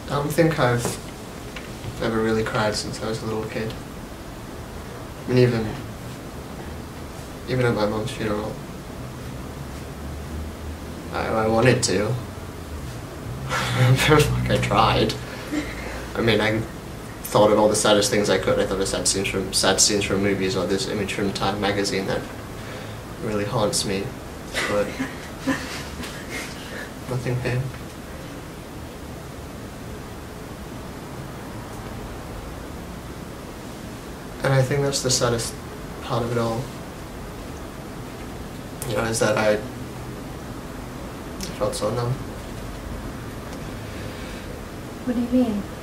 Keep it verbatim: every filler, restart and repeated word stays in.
I don't think I've ever really cried since I was a little kid. I mean, even, even at my mom's funeral. I, I wanted to. Like, I tried. I mean, I thought of all the saddest things I could. I thought of sad scenes from sad scenes from movies, or this image from Time magazine that really haunts me, but nothing came. And I think that's the saddest part of it all. You know, is that I, I felt so numb. What do you mean?